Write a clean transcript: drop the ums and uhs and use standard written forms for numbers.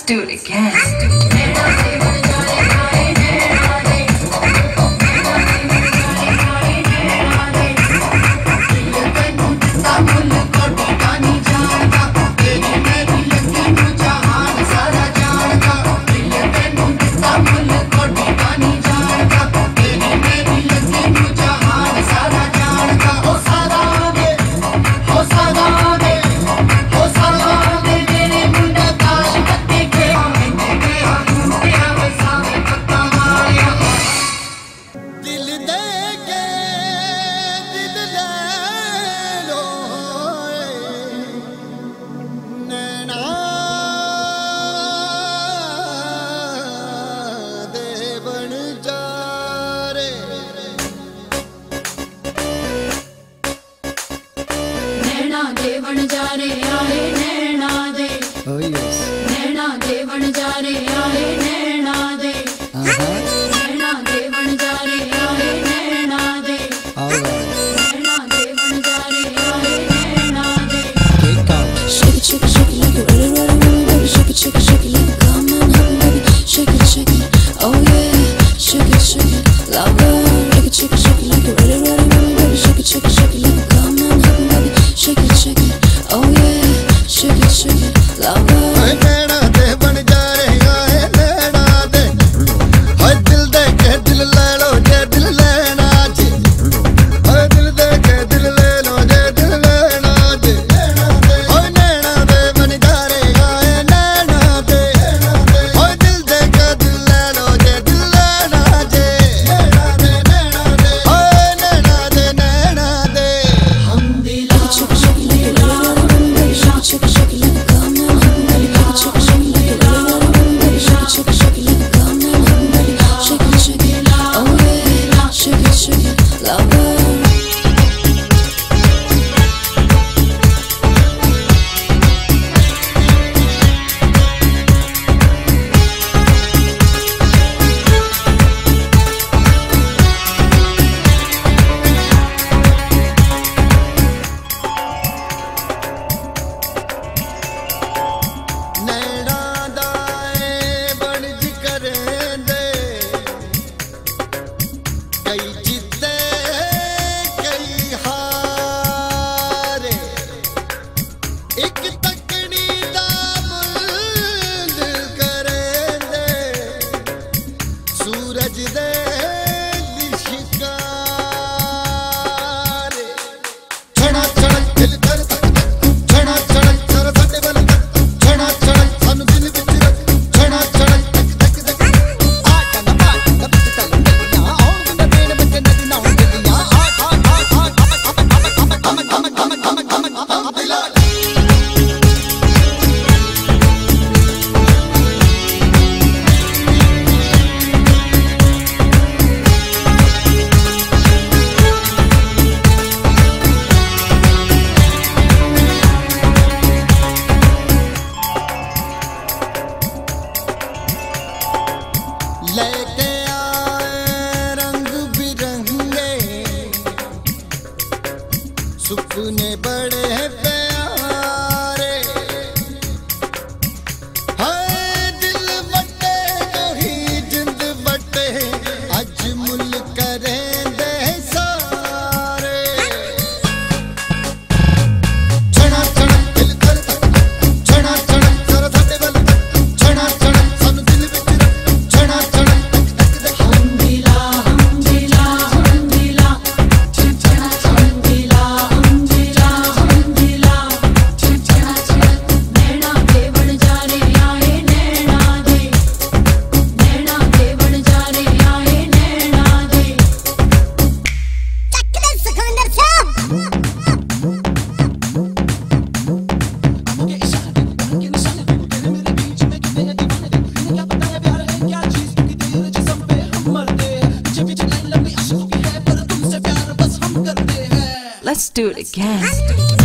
do it again. देवण जा रे आए नैना दे, नैना देवण जा रे आए नैना दे, नैना देवण जा रे आए नैना दे, नैना देवण जा रे आए नैना दे। Shake it, shake it, shake it like you're ready, ready, ready, ready. Shake it, shake it, shake it like a come on, happy baby. Shake it, shake it, oh yeah. Shake it, love it. Shake it, shake it like you're ready, ready, ready, ready. Shake it, shake it like a come on, happy baby. Shake it, oh yeah. Shake it, love it. नैना दे बन जा रहे आए नैना दे, हाय दिल दे के दिल ले लो जे दिल लेना जी, हाय दिल दे के दिल ले लो जे दिल लेना जी, हाय नैना दे बन जा रहे आए नैना दे, हाय दिल दे के दिल ले लो जे दिल लेना जी, हाय नैना दे नैना दे। हम दिल shake it like a shake it like a come on, happy baby. Shake it like a shake it like a come on, happy baby. Shake it, oh yeah. Shake it, love it. लेके आए रंग बिरंगे सुपने बड़े प्यारे, हाय दिल बटे तो ही जिंद बटे, अज मुल करें दे सारे। छना छना दिल कर छना छना सर साडे वल छना छना सानू दिल विच छना छना Let's do it again.